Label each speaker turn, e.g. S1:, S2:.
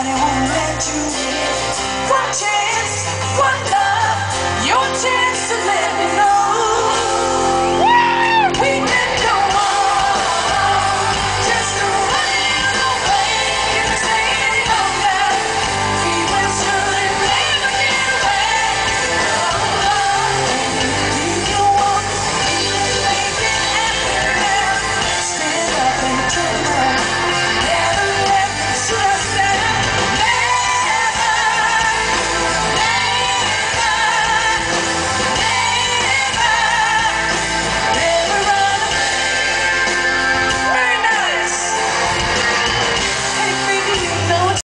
S1: nobody won't let you in. One chance, one love, your chance to live.